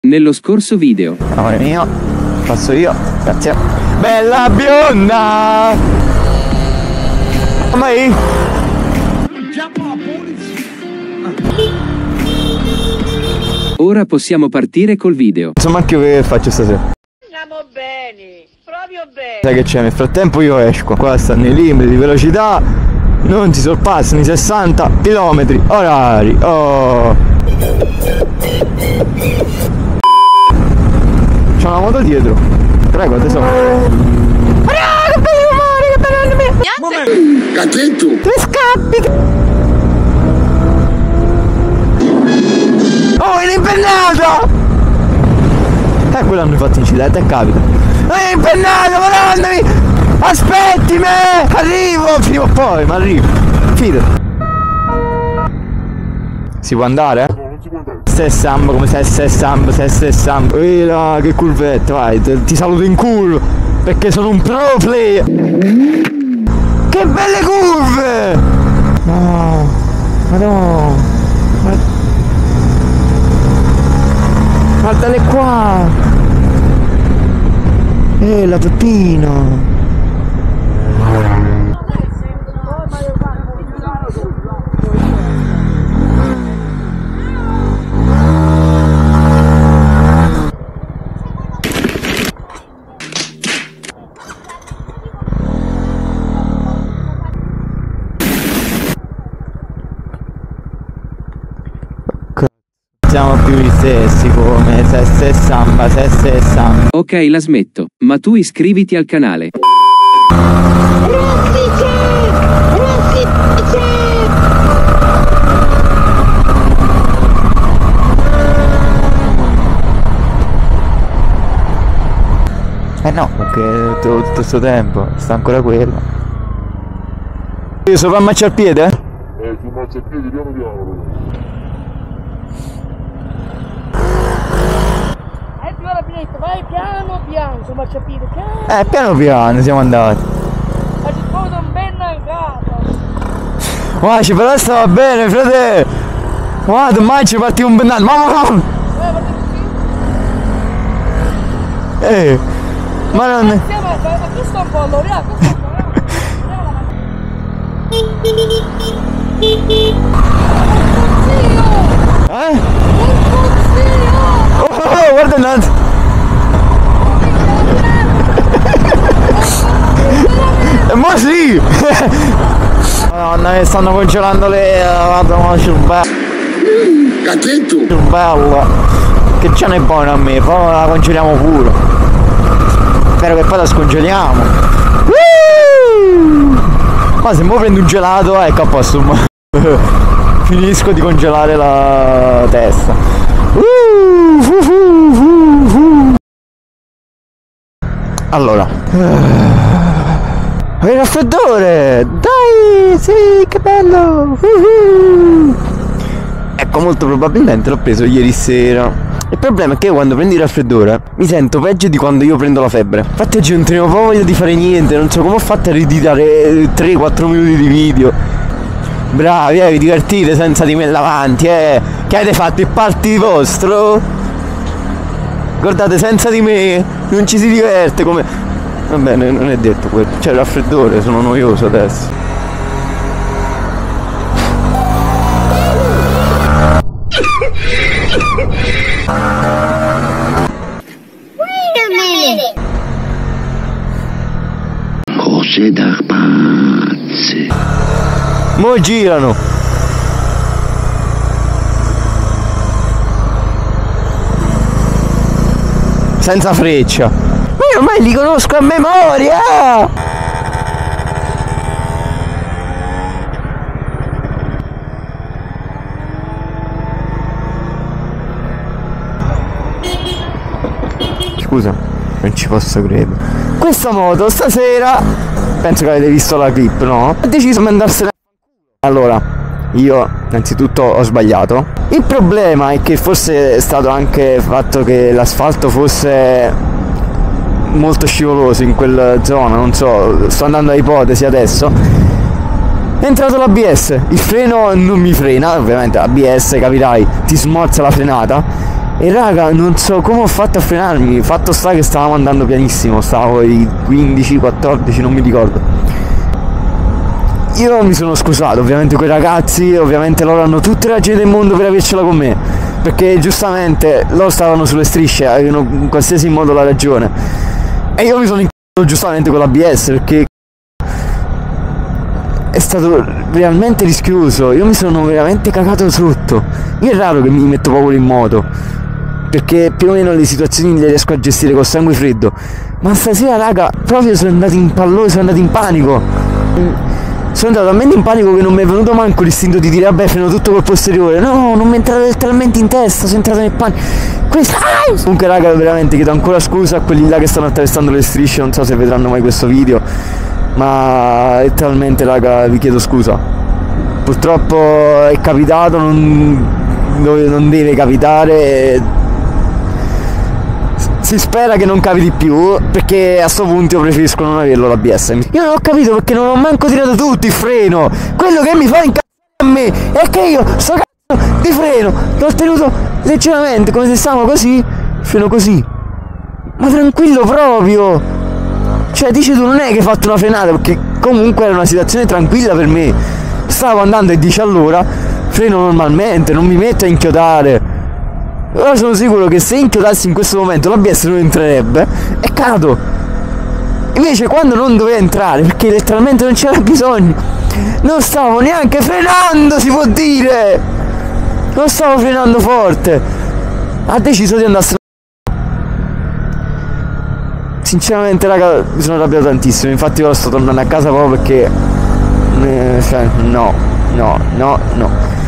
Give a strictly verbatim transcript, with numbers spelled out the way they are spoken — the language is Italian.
Nello scorso video. Amore mio, passo io, grazie. Bella bionda! Mai? Ora possiamo partire col video. Insomma, anche io che faccio stasera? Andiamo bene, proprio bene. Sai che c'è? Nel frattempo io esco. Qua stanno i limiti di velocità. Non si sorpassano i sessanta chilometri orari. Oh! C'è una moto dietro. Prego, tesoro. Ah, che bello rumore, che bello rumore. Cachetto! Dove scappi? Oh, è impennato! Eh, quello hanno fatto incidente e capita. È impennato, madonna mia! Aspetti me! Arrivo! Prima o poi, ma arrivo. Fidati. Si può andare? No, non si può andare. Se sambo, come se se sambo, se se sambo. Ehi là, che curvetta, vai, ti, ti saluto in culo. Perché sono un pro player. Che belle curve! No, ma no. Ma... Guardale qua. Eh, la Peppino. Siamo più gli stessi come se se samba, se se samba. Ok, la smetto, ma tu iscriviti al canale. Eh no, perché tutto questo tempo sta ancora quello. Io sopra a marciapiede? Eh, su marciapiede piano piano. Eh, più alla finestra, vai piano piano, su marciapiede, piano. Eh, piano piano siamo andati. Ma ci trovo un ben andato. Guarda, però stava bene, frate. Guarda, ormai ci parti un bennato. Mamma! Eh, guarda così. Eh, ma non... Insieme a questo è un po' l'orea, questo è un po' Eh? Oh, oh, oh, guarda innanzi. E mo sì. Madonna, mi stanno congelando le... Madonna, cervello. Cachetto! Cervello. Che ce n'è buono a me, poi la congeliamo pure. Spero che poi la scongeliamo. Uh! Ma se mo prendo un gelato, ecco a posto. Finisco di congelare la testa. Uh, uh, uh, uh, uh. Allora, uh, il raffreddore! Dai, sì, che bello! Uh, uh. Ecco, molto probabilmente l'ho preso ieri sera. Il problema è che io quando prendi il raffreddore mi sento peggio di quando io prendo la febbre. Infatti oggi non tenevo proprio voglia di fare niente, non so come ho fatto a riditare tre quattro minuti di video. Bravi, eh, vi divertite senza di me davanti, eh. Che avete fatto il party vostro? Guardate, senza di me non ci si diverte come... Va bene, non è detto quello. C'è il raffreddore, sono noioso adesso. Wait a minute. Cose da pazzi. Mo girano. Senza freccia. Ma io ormai li conosco a memoria. Scusa, non ci posso credere. Questa moto stasera, penso che avete visto la clip, no? Ha deciso di andarsene. Allora, io innanzitutto ho sbagliato. Il problema è che forse è stato anche il fatto che l'asfalto fosse molto scivoloso in quella zona, non so, sto andando a ipotesi adesso. È entrato l'A B S, il freno non mi frena, ovviamente l'A B S, capirai, ti smorza la frenata. E raga, non so come ho fatto a frenarmi. Fatto sta che stavamo andando pianissimo, stavo ai quindici quattordici, non mi ricordo. Io mi sono scusato ovviamente con i ragazzi, ovviamente loro hanno tutte le ragioni del mondo per avercela con me, perché giustamente loro stavano sulle strisce, avevano in qualsiasi modo la ragione, e io mi sono incazzato giustamente con l'A B S perché è stato realmente rischioso. Io mi sono veramente cagato sotto. Io è raro che mi metto paura in moto, perché più o meno le situazioni le riesco a gestire col sangue freddo, ma stasera raga proprio sono andato in pallo, sono andato in panico. Sono andato talmente in panico che non mi è venuto manco l'istinto di dire vabbè freno tutto col posteriore. No, non mi è entrato letteralmente in testa, sono entrato nel panico. Questo... Comunque raga, veramente chiedo ancora scusa a quelli là che stanno attraversando le strisce, non so se vedranno mai questo video, ma letteralmente raga vi chiedo scusa. Purtroppo è capitato, non, non deve capitare. Si spera che non capiti più, perché a sto punto io preferisco non averlo l'A B S. Io non ho capito perché non ho manco tirato tutto il freno. Quello che mi fa incazzare a me è che io sto cazzo di freno l'ho tenuto leggermente, come se stavamo così, freno così, ma tranquillo proprio. Cioè dici tu, non è che hai fatto una frenata, perché comunque era una situazione tranquilla per me. Stavo andando a dieci all'ora, freno normalmente, non mi metto a inchiodare. Ora sono sicuro che se inchiodassi in questo momento l'A B S non entrerebbe e cado. Invece quando non doveva entrare, perché letteralmente non c'era bisogno, non stavo neanche frenando, si può dire. Non stavo frenando forte. Ha deciso di andarsene. Sinceramente raga mi sono arrabbiato tantissimo. Infatti ora sto tornando a casa proprio perché eh, cioè, no, no, no, no.